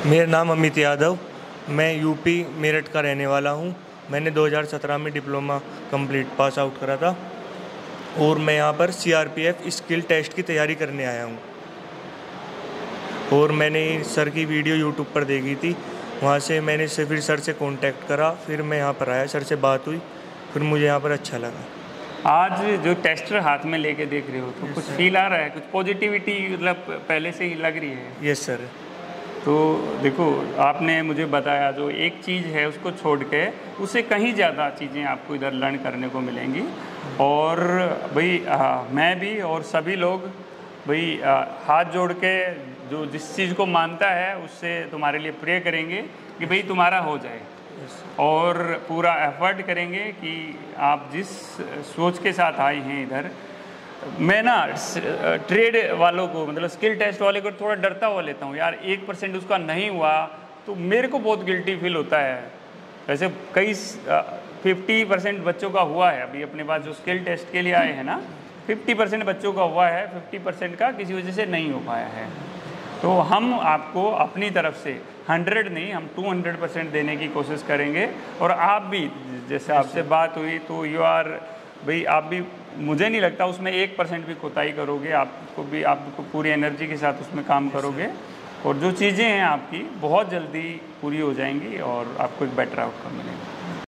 मेरा नाम अमित यादव, मैं यूपी मेरठ का रहने वाला हूँ। मैंने 2017 में डिप्लोमा कंप्लीट पास आउट करा था और मैं यहाँ पर सीआरपीएफ स्किल टेस्ट की तैयारी करने आया हूँ। और मैंने सर की वीडियो यूट्यूब पर देखी थी, वहाँ से मैंने फिर सर से कांटेक्ट करा, फिर मैं यहाँ पर आया, सर से बात हुई, फिर मुझे यहाँ पर अच्छा लगा। आज जो टेस्टर हाथ में लेके देख रहे हो तो कुछ फील आ रहा है, कुछ पॉजिटिविटी मतलब पहले से ही लग रही है? Yes sir. तो देखो, आपने मुझे बताया जो एक चीज़ है उसको छोड़ के उससे कहीं ज़्यादा चीज़ें आपको इधर लर्न करने को मिलेंगी। और भाई मैं भी और सभी लोग भाई हाथ जोड़ के जो जिस चीज़ को मानता है उससे तुम्हारे लिए प्रे करेंगे कि भाई तुम्हारा हो जाए, और पूरा एफर्ट करेंगे कि आप जिस सोच के साथ आए हैं इधर। मैं ना ट्रेड वालों को मतलब स्किल टेस्ट वाले को थोड़ा डरता हुआ लेता हूँ यार, 1% उसका नहीं हुआ तो मेरे को बहुत गिल्टी फील होता है। वैसे कई 50% बच्चों का हुआ है, अभी अपने पास जो स्किल टेस्ट के लिए आए हैं ना 50% बच्चों का हुआ है, 50% का किसी वजह से नहीं हो पाया है। तो हम आपको अपनी तरफ से 100 नहीं, हम 200% देने की कोशिश करेंगे। और आप भी, जैसे आपसे बात हुई तो यू आर भाई, आप भी, मुझे नहीं लगता उसमें 1% भी कोताही करोगे। आपको पूरी एनर्जी के साथ उसमें काम करोगे और जो चीज़ें हैं आपकी बहुत जल्दी पूरी हो जाएंगी और आपको एक बेटर आउटकम मिलेगा।